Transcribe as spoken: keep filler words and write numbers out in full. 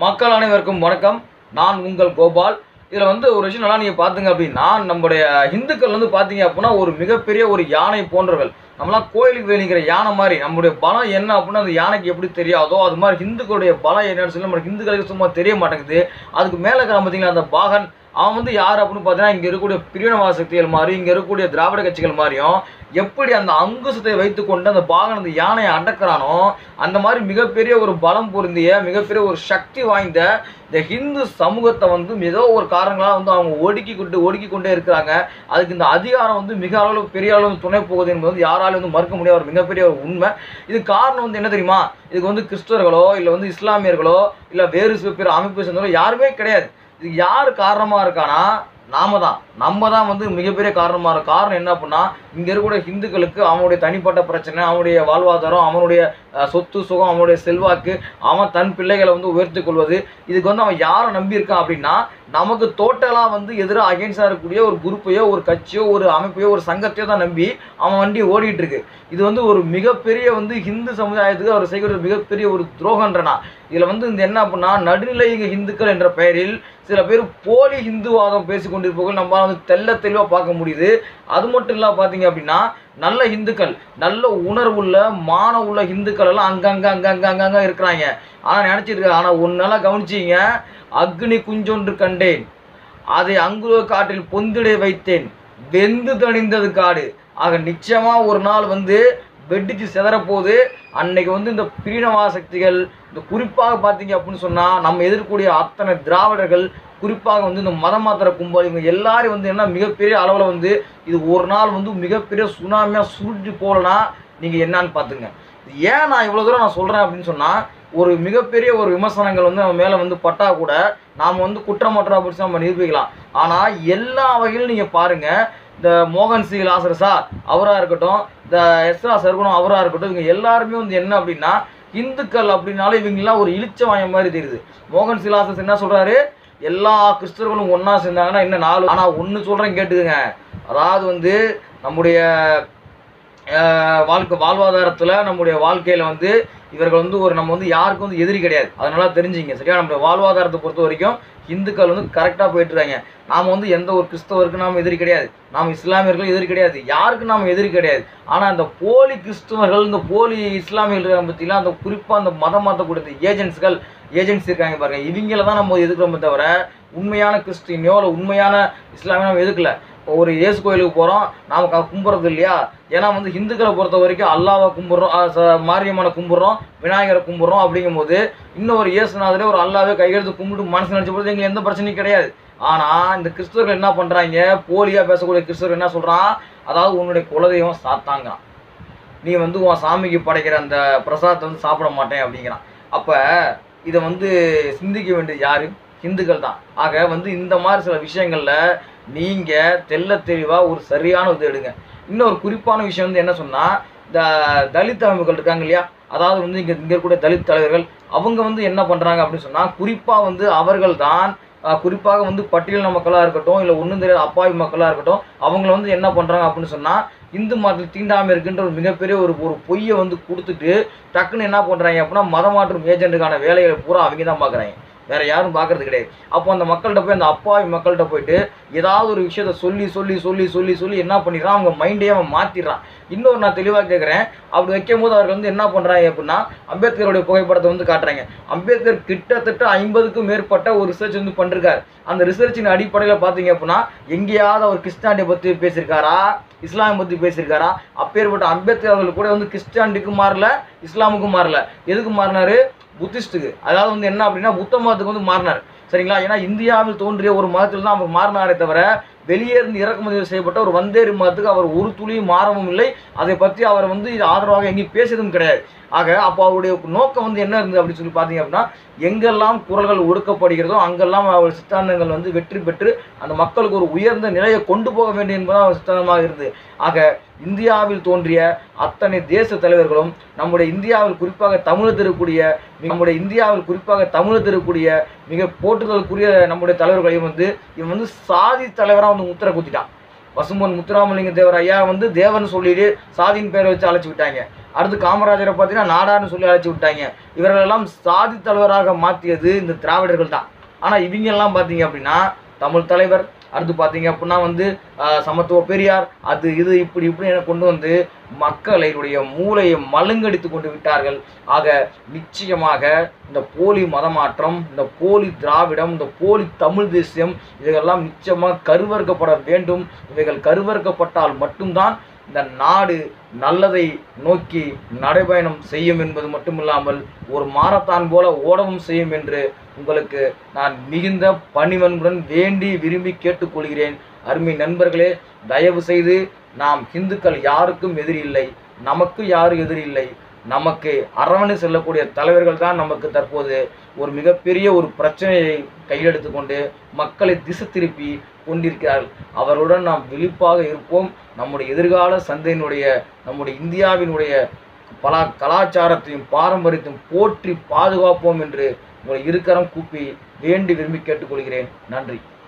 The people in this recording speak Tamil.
மக்கள் அனைவருக்கும் வணக்கம். நான் உங்கள் கோபால். இதில் வந்து ஒரு விஷயம் நல்லா நீங்கள் பார்த்துங்க அப்படின்னா, நம்முடைய இந்துக்கள் வந்து பார்த்தீங்க அப்படின்னா ஒரு மிகப்பெரிய ஒரு யானை போன்றவர்கள். நம்மளாம் கோயிலுக்கு வேணிக்கிற யானை மாதிரி. நம்முடைய பலம் என்ன அப்படின்னா அந்த யானைக்கு எப்படி தெரியாதோ அது மாதிரி இந்துக்களுடைய பலம் என்னன்னு சொல்லி நம்ம இந்துக்களுக்கு சும்மா தெரிய மாட்டேங்குது. அதுக்கு மேலே இருக்கிற பார்த்தீங்களா அந்த பாகன், அவன் வந்து யார் அப்படின்னு பார்த்தீங்கன்னா இங்கே இருக்கக்கூடிய பிரிவினவாத சக்திகள் மாதிரி, இங்கே இருக்கக்கூடிய திராவிட கட்சிகள் மாதிரியும் எப்படி அந்த அங்குசத்தை வைத்துக்கொண்டு அந்த பாகன் அந்த யானையை அடக்கிறானோ அந்த மாதிரி மிகப்பெரிய ஒரு பலம் பொருந்திய மிகப்பெரிய ஒரு சக்தி வாய்ந்த இந்த ஹிந்து சமூகத்தை வந்து ஏதோ ஒரு காரணங்களாக வந்து அவங்க ஒடுக்கி கொண்டு ஒடுக்கி கொண்டே இருக்கிறாங்க. அதுக்கு இந்த அதிகாரம் வந்து மிக அளவு பெரிய அளவு துணை போகுது என்பது வந்து யாராலும் வந்து மறுக்க முடியாத ஒரு மிகப்பெரிய ஒரு உண்மை. இது காரணம் வந்து என்ன தெரியுமா? இதுக்கு வந்து கிறிஸ்தவர்களோ இல்லை வந்து இஸ்லாமியர்களோ இல்லை வேறு சில பேர் அமைப்பு சேர்ந்தவர்களோ யாருமே கிடையாது. இது யார் காரணமாக இருக்கானா? நாம தான் நம்ம தான் வந்து மிகப்பெரிய காரணமாக இருக்கும். காரணம் என்ன அப்படின்னா, இங்கே இருக்கக்கூடிய ஹிந்துக்களுக்கு அவனுடைய தனிப்பட்ட பிரச்சனை, அவனுடைய வாழ்வாதாரம், அவனுடைய சொத்து சுகம், அவனுடைய செல்வாக்கு, அவன் தன் பிள்ளைகளை வந்து உயர்த்தி கொள்வது, இதுக்கு வந்து அவன் யாரை நம்பியிருக்கான் அப்படின்னா நமக்கு டோட்டலாக வந்து எதிராக அகெயின்ஸ்டாக இருக்கக்கூடிய ஒரு குரூப்பையோ ஒரு கட்சியோ ஒரு அமைப்பையோ ஒரு சங்கத்தையோ தான் நம்பி அவன் வண்டி ஓடிட்டு இருக்கு. இது வந்து ஒரு மிகப்பெரிய வந்து ஹிந்து சமுதாயத்துக்கு அவர் செய்கிற மிகப்பெரிய ஒரு துரோகன்றனா. இதில் வந்து இந்த என்ன அப்படின்னா நடுநிலை ஹிந்துக்கள் என்ற பெயரில் சில பேர் போலி ஹிந்துவாதம் பேசி கொண்டிருப்பவர்கள் நம்மளால் வந்து தெல்ல தெளிவாக பார்க்க முடியுது. அது மட்டும் இல்லாமல் பார்த்தீங்க அப்படின்னா நல்ல ஹிந்துக்கள், நல்ல உணர்வுள்ள மான உள்ள ஹிந்துக்கள் எல்லாம் அங்கங்கே அங்கங்கே அங்கங்கே இருக்கிறாங்க. ஆனால் நினச்சிட்டு ஆனால் ஒன்னெல்லாம் கவனிச்சிங்க, அக்னி குஞ்சொன்று கண்டேன், அதை அங்குல காட்டில் பொந்திடை வைத்தேன், வெந்து தணிந்தது காடு. ஆக நிச்சயமாக ஒரு நாள் வந்து வெடிச்சு செதறப்போகுது. அன்னைக்கு வந்து இந்த பிரிவினவாத சக்திகள், இந்த குறிப்பாக பார்த்தீங்க அப்படின்னு சொன்னால் நம்ம எதிர்க்கக்கூடிய அத்தனை திராவிடர்கள், குறிப்பாக வந்து இந்த மத மாத்திர கும்பல், இவங்க எல்லாரும் வந்து என்ன மிகப்பெரிய அளவில் வந்து இது ஒரு நாள் வந்து மிகப்பெரிய சுனாமியாக சுருட்டி போகலன்னா நீங்கள் என்னான்னு பார்த்துங்க. ஏன் நான் இவ்வளோ தூரம் நான் சொல்கிறேன் அப்படின்னு சொன்னால், ஒரு மிகப்பெரிய ஒரு விமர்சனங்கள் வந்து நம்ம மேலே வந்து பட்டா கூட நாம் வந்து குற்றமற்ற அப்படின்னு நம்ம நிரூபிக்கலாம். ஆனால் எல்லா வகையிலும் நீங்கள் பாருங்கள், இந்த மோகன் சி லாசர் சார் அவராக இருக்கட்டும், இந்த எஸ்ரா சர்குணம் அவராக இருக்கட்டும், இவங்க எல்லாருமே வந்து என்ன அப்படின்னா இந்துக்கள் அப்படின்னாலும் இவங்கெல்லாம் ஒரு இழிச்ச வாயம் மாதிரி தெரியுது. மோகன் சி லாசர் என்ன சொல்கிறாரு, எல்லா கிறிஸ்தவர்களும் ஒன்றா சேர்ந்தாங்கன்னா என்ன நாலு. ஆனால் ஒன்று சொல்கிறேன் கேட்டுக்குங்க, அதாவது வந்து நம்முடைய வாழ்க்கை வாழ்வாதாரத்தில் நம்முடைய வாழ்க்கையில் வந்து இவர்கள் வந்து ஒரு நம்ம வந்து யாருக்கும் வந்து எதிரி கிடையாது. அதனால தெரிஞ்சுங்க சரியா. நம்மளுடைய வாழ்வாதாரத்தை பொறுத்த வரைக்கும் இந்துக்கள் வந்து கரெக்டாக போயிட்டுருக்காங்க. நாம் வந்து எந்த ஒரு கிறிஸ்தவருக்கு நாம் எதிரி கிடையாது, நாம் இஸ்லாமியர்களும் எதிரி கிடையாது, யாருக்கு நாம் எதிரி கிடையாது. ஆனால் அந்த போலி கிறிஸ்தவர்கள், இந்த போலி இஸ்லாமியர்கள் பற்றிலாம் அந்த குறிப்பாக அந்த மதம் மாற்றக்கூடிய ஏஜென்ட்ஸ்கள் ஏஜென்ட்ஸ் இருக்காங்க பாருங்கள், இவங்கள தான் நம்ம எதிர்க்கிறோமே தவிர உண்மையான கிறிஸ்டினையோ இல்லை உண்மையான இஸ்லாமியோ நம்ம எதுக்கல. இப்போ ஒரு இயேசு கோயிலுக்கு போகிறோம், நாம் கும்பிட்றது இல்லையா? ஏன்னா வந்து இந்துக்களை பொறுத்த வரைக்கும் அல்லாவை கும்பிட்றோம், மாரியம்மனை கும்பிட்றோம், விநாயகரை கும்பிட்றோம். அப்படிங்கும்போது இன்னொரு இயேசுநாதரே ஒரு அல்லாவே கையெழுத்து கும்பிட்டு மனசு நினச்ச பொழுது எங்களுக்கு எந்த பிரச்சனையும் கிடையாது. ஆனால் இந்த கிறிஸ்தவர்கள் என்ன பண்ணுறாங்க, போலியாக பேசக்கூடிய கிறிஸ்தவர்கள் என்ன சொல்கிறான், அதாவது உன்னுடைய குலதெய்வம் சாத்தாங்க, நீ வந்து உன் சாமிக்கு படைக்கிற அந்த பிரசாதத்தை வந்து சாப்பிட மாட்டேன் அப்படிங்கிறான். அப்போ இதை வந்து சிந்திக்க வேண்டியது யார்? இந்துக்கள் தான். ஆக வந்து இந்த மாதிரி சில விஷயங்களில் நீங்கள் தெல்ல தெளிவாக ஒரு சரியான இது எடுங்க. இன்னொரு குறிப்பான விஷயம் வந்து என்ன சொன்னால், இந்த தலித் அமைப்புகள் இருக்காங்க இல்லையா, அதாவது வந்து இங்கே இங்கே இருக்கக்கூடிய தலித் தலைவர்கள் அவங்க வந்து என்ன பண்ணுறாங்க அப்படின்னு சொன்னால், குறிப்பாக வந்து அவர்கள் தான் குறிப்பாக வந்து பட்டியலின மக்களாக இருக்கட்டும் இல்லை ஒன்றும் தெரியாத அப்பாவி மக்களாக இருக்கட்டும், அவங்கள வந்து என்ன பண்ணுறாங்க அப்படின்னு சொன்னால் இந்து மதத்தில் தீண்டாமல் இருக்குன்ற ஒரு மிகப்பெரிய ஒரு ஒரு பொய்யை வந்து கொடுத்துட்டு டக்குன்னு என்ன பண்ணுறாங்க அப்படின்னா மதம் மாற்றும் ஏஜென்ட்டுக்கான வேலைகளை பூரா அவங்க தான் பார்க்குறாங்க, வேறு யாரும் பார்க்குறது கிடையாது. அப்போ அந்த மக்கள்கிட்ட போய் அந்த அப்பாவி மக்கள்கிட்ட போயிட்டு ஏதாவது ஒரு விஷயத்த சொல்லி சொல்லி சொல்லி சொல்லி சொல்லி என்ன பண்ணிடுறான், அவங்க மைண்டையே அவன் மாற்றிடுறான். இன்னொரு நான் தெளிவாக கேட்குறேன், அப்படி வைக்கும் போது அவர்கள் வந்து என்ன பண்ணுறாங்க அப்படின்னா அம்பேத்கருடைய புகைப்படத்தை வந்து காட்டுறாங்க. அம்பேத்கர் கிட்டத்தட்ட ஐம்பதுக்கும் மேற்பட்ட ஒரு ரிசர்ச் வந்து பண்ணிருக்காரு. அந்த ரிசர்ச்சின் அடிப்படையில் பார்த்தீங்க அப்படின்னா எங்கேயாவது அவர் கிறிஸ்டானியை பற்றி பேசியிருக்காரா, இஸ்லாமை பற்றி பேசியிருக்காரா? அப்பேற்பட்ட அம்பேத்கர் அவர்கள் கூட வந்து கிறிஸ்டானிட்டிக்கும் மாறல, இஸ்லாமுக்கும் மாறல. எதுக்கு மாறினாரு? புத்திஸ்ட்டுக்கு. அதாவது வந்து என்ன அப்படின்னா புத்த மதத்துக்கு வந்து மாறினார் சரிங்களா. ஏன்னா இந்தியாவில் தோன்றிய ஒரு மதத்தில் தான் அவர் மாறினாரே தவிர வெளியே இருந்து இறக்குமதி செய்யப்பட்ட ஒரு வந்தேரி மதத்துக்கு அவர் ஒரு துளியும் மாறவும் இல்லை. அதை பற்றி அவர் வந்து ஆதரவாக எங்கேயும் பேசியதும் கிடையாது. ஆக அப்போ அவருடைய நோக்கம் வந்து என்ன இருந்தது அப்படின்னு சொல்லி பார்த்தீங்க அப்படின்னா, எங்கெல்லாம் குரல்கள் ஒடுக்கப்படுகிறதோ அங்கெல்லாம் அவர் சித்தாந்தங்கள் வந்து வெற்றி பெற்று அந்த மக்களுக்கு ஒரு உயர்ந்த நிலையை கொண்டு போக வேண்டும் என்பதுதான் அவர் சித்தாந்தமாக இருந்தது. ஆக இந்தியாவில் தோன்றிய அத்தனை தேச தலைவர்களும் நம்முடைய இந்தியாவில் குறிப்பாக தமிழகத்தில் இருக்கக்கூடிய நம்முடைய இந்தியாவில் குறிப்பாக தமிழகத்தில் இருக்கக்கூடிய மிக போற்றுதலுக்குரிய நம்முடைய தலைவர்களையும் வந்து இவன் வந்து சாதி தலைவராக வந்து முத்திரை குத்திட்டான். பசும்பொன் முத்துராமலிங்க தேவர் ஐயா வந்து தேவன் சொல்லிட்டு சாதியின் பேரை வச்சு அழைச்சி விட்டாங்க. அடுத்து காமராஜரை பார்த்தீங்கன்னா நாடார்னு சொல்லி அழைச்சி விட்டாங்க. இவர்களெல்லாம் சாதி தலைவராக மாற்றியது இந்த திராவிடர்கள் தான். ஆனால் இவங்கெல்லாம் பார்த்தீங்க அப்படின்னா தமிழ் தலைவர், அடுத்து பார்த்தீங்க அப்படின்னா வந்து சமத்துவ பெரியார், அது இது இப்படி இப்படி என கொண்டு வந்து மக்களுடைய மூளையை மழுங்கடித்து கொண்டு விட்டார்கள். ஆக நிச்சயமாக இந்த போலி மதமாற்றம், இந்த போலி திராவிடம், இந்த போலி தமிழ் தேசியம் இவைகளெல்லாம் நிச்சயமாக கருவறுக்கப்பட வேண்டும். இவைகள் கருவறுக்கப்பட்டால் மட்டும்தான் இந்த நாடு நல்லதை நோக்கி நடைபயணம் செய்யும் என்பது மட்டுமில்லாமல் ஒரு மாரத்தான் போல ஓடவும் செய்யும் என்று உங்களுக்கு நான் மிகுந்த பணிவன்புடன் வேண்டி விரும்பி கேட்டுக்கொள்கிறேன். அருமை நண்பர்களே, தயவு செய்து நாம் இந்துக்கள் யாருக்கும் எதிரி இல்லை, நமக்கு யாரும் எதிரி இல்லை. நமக்கு அரவணை செல்லக்கூடிய தலைவர்கள் தான் நமக்கு தற்போது ஒரு மிகப்பெரிய ஒரு பிரச்சனையை கையெடுத்து கொண்டு மக்களை திசை திருப்பி கொண்டிருக்கிறார்கள். அவருடன் நாம் விழிப்பாக இருப்போம். நம்முடைய எதிர்கால சந்தையினுடைய, நம்முடைய இந்தியாவினுடைய பல கலாச்சாரத்தையும் பாரம்பரியத்தையும் போற்றி பாதுகாப்போம் என்று உங்களை இருக்கரம் கூப்பி வேண்டி விரும்பி கேட்டுக்கொள்கிறேன். நன்றி.